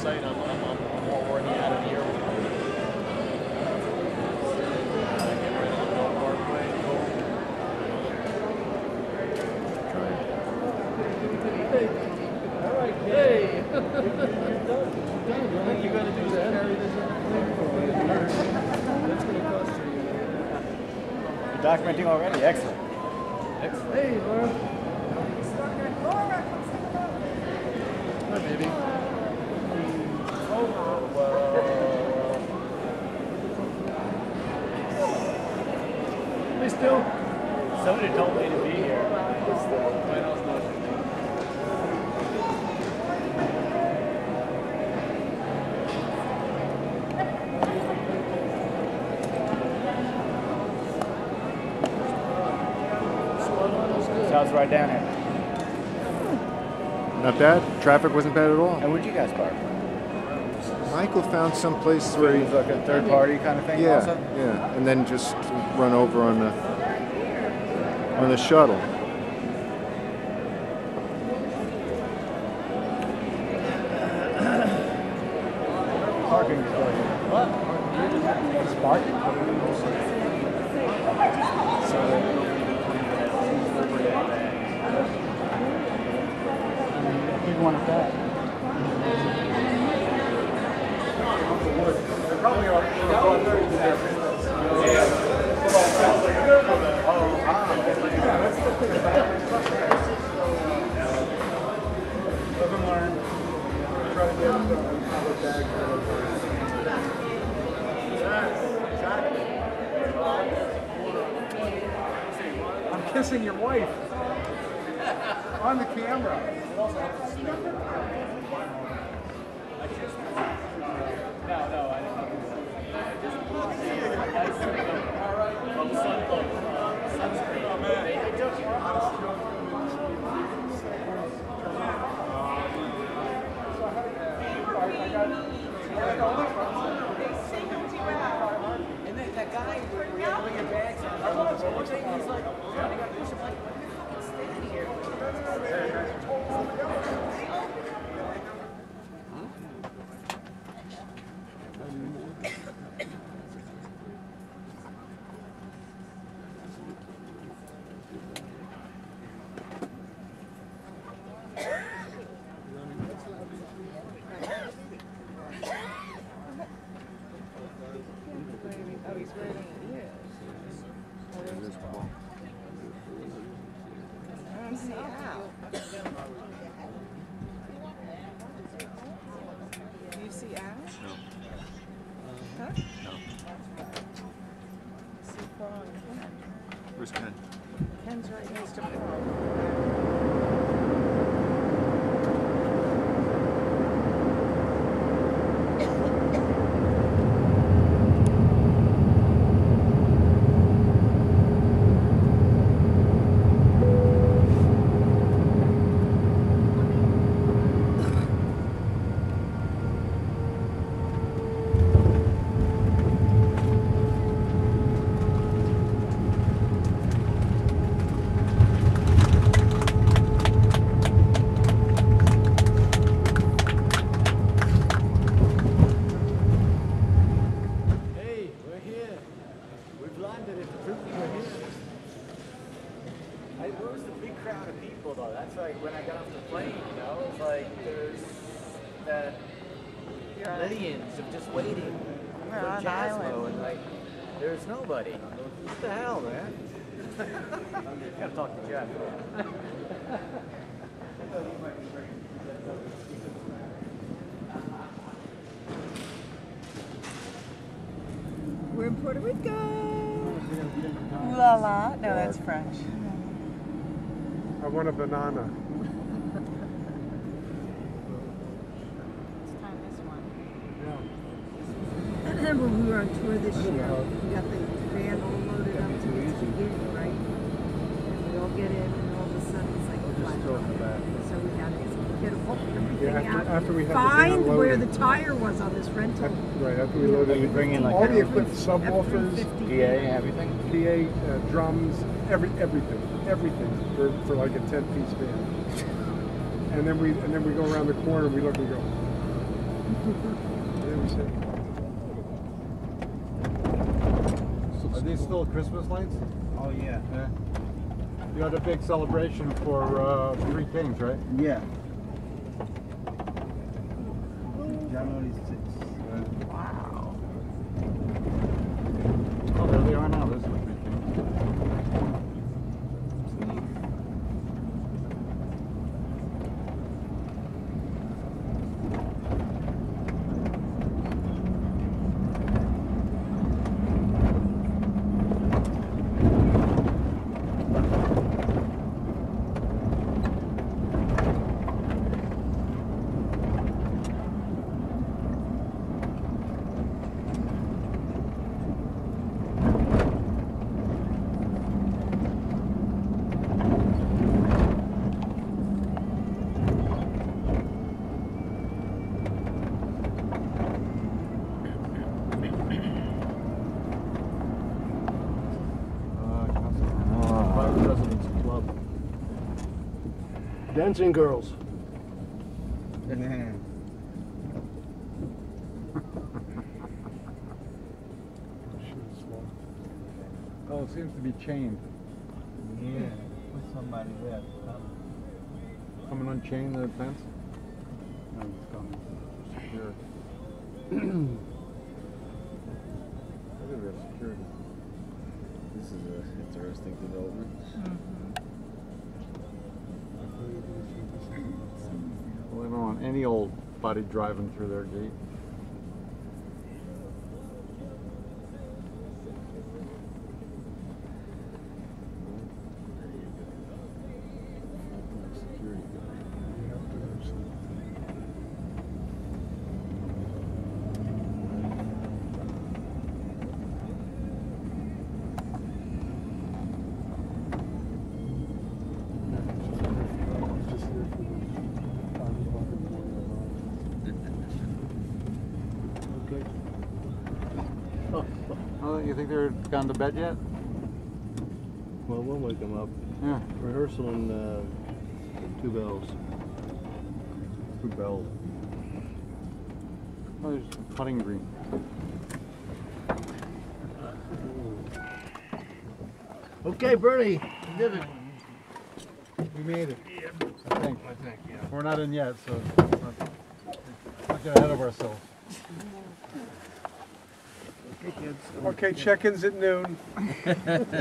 saying I'm more worried out of here. Get rid of the Bell Parkway. All right, hey. You're done. You got to do that. Carry this That's going to cost you. You're documenting already. Excellent. Excellent. Hey, Laura. Hi, baby. Hey, still. Somebody told me to be here. Sounds right down here. Not bad. Traffic wasn't bad at all. And where'd you guys park? Michael found some place So where it he, was like a third party kind of thing yeah, also? yeah, and then just run over on the shuttle. Parking is going here. What? It's parking. So big one at that. Probably are. Live and learn. Try to get a bag full of I'm kissing your wife on the camera. And then that guy, where you have to bring your bags on, one thing he's like, I got to push him like, what stand here? Oh, he's wearing it. I don't see how. Do you see Al? No. Huh? No. See Paul and Ken. Where's Ken? Ken's right next to Paul. Millions of just waiting We're for on Jasmo, island. and like, there's nobody. What the hell, man? Gotta talk to Jeff. We're in Puerto Rico. Ooh la la. No, that's French. I want a banana. Let's time this one. Yeah. I remember we were on tour this year. We got the van all loaded up to the beginning, right? And we all get in, and all of a sudden it's like a flat. So we had to get everything out. After we had Find the where the tire was on this rental. Right, after we loaded You bring in like all the equipment, subwoofers, PA, everything? PA, drums, everything for like a 10-piece band. And then we go around the corner and we look and go, Are these still Christmas lights? Oh, yeah. Yeah. You had a big celebration for Three Kings, right? Yeah. January 6th. Wow. Oh, there they are now. There's the Three Kings. President's Club. Dancing girls. Man. Oh, it seems to be chained. Yeah. Put somebody there. Coming unchained the fence? No, it's coming. Secure. Look at this security. This is an interesting development. Well, they don't want any old body driving through their gate. Security guard. Oh, you think they're gone to bed yet? Well, we'll wake them up. Yeah. Rehearsal in 2 bells. Two bells. Oh, there's a putting green. Okay, Bernie, you did it. We made it. I think. Yeah. We're not in yet, so let's get ahead of ourselves. Okay, check-ins at noon. 2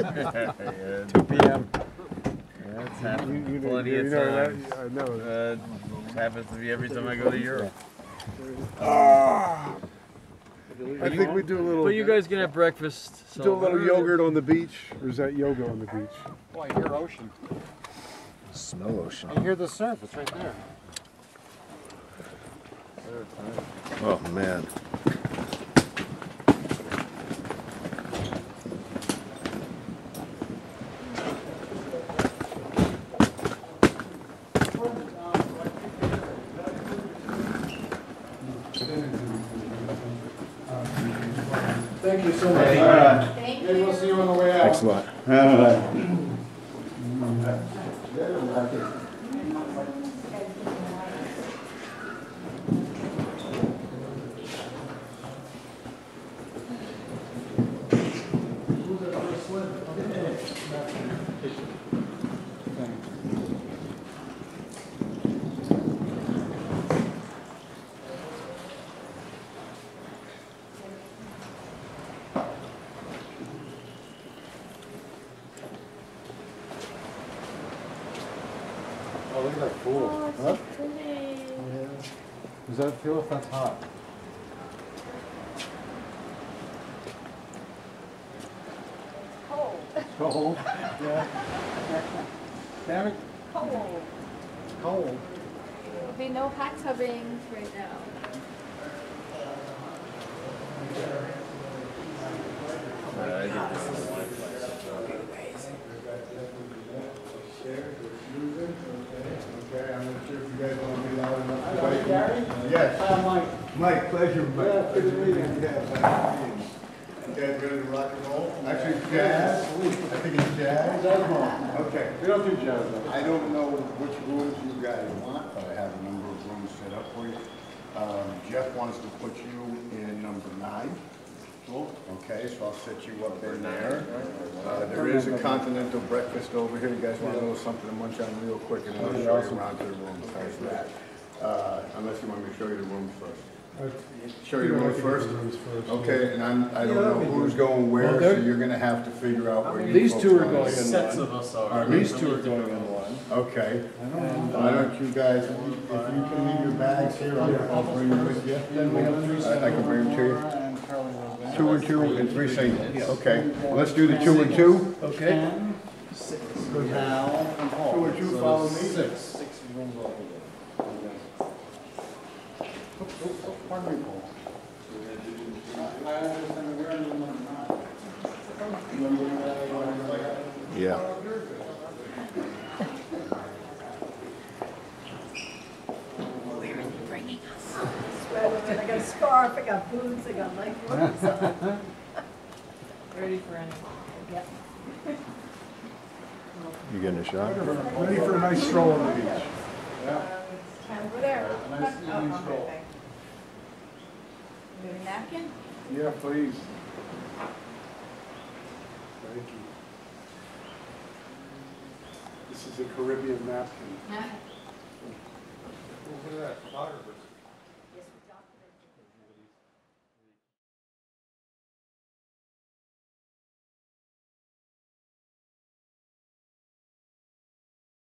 p.m. That's happened plenty you of know that, times. I know. Happens to me every time I go to Europe. I think we do a little. But you guys can have breakfast. So do a little yogurt on the beach, or is that yoga on the beach? Oh, I hear ocean. Smell ocean. I hear the surf. It's right there. Oh, man. Thank you so much. Maybe we'll see you on the way out. Thanks a lot. Oh, look at that pool. Oh, Huh? it's so pretty. Does that feel if that's hot? Cold. Cold? Yeah. Damn it. Cold. Cold. There'll be no hot tubbing right now. Okay, I'm not sure if you guys want to be loud enough. Gary? Yes. Mike. Mike, pleasure, Mike. Yeah, good to meet you. Yeah, pleasure to meet you. You guys ready to rock and roll? Actually, jazz. I think it's jazz. Okay. We don't do jazz though. I don't know which rooms you guys want, but I have a number of rooms set up for you. Jeff wants to put you in number 9. Cool. Okay, so I'll set you up in there. There is a continental breakfast over here. You guys want a little something to munch on real quick, and then I'll show you around to the rooms. How's that? Unless you want me to show you the rooms first. Show you the rooms first? Okay, and I don't know who's going where, so you're gonna have to figure out where you These folks two are want going to in sit. one. Sets of us are. These two are going in one. Okay. Why don't you guys, if you can leave your bags here, I'll bring them with you. I can bring them to you. 2 and 2 and 3 singles. Okay. Let's do the 2 and 2. Okay. 2 and 2, follow me. 6 rooms over there. Pardon me, Paul. Yeah. I got a scarf, I got boots, I got leg gloves. Ready for anything. Yep. You getting a shot? Ready for a nice stroll on the beach. Over there. Oh, okay, thanks. You have a napkin? Yeah, please. Thank you. This is a Caribbean napkin. Yeah. Look at that photographer.